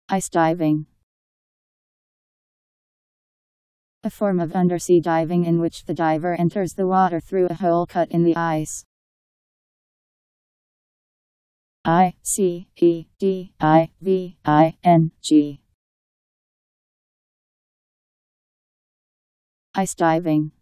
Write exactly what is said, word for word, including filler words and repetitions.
Ice diving. A form of undersea diving in which the diver enters the water through a hole cut in the ice. I C E D I V I N G. Ice diving.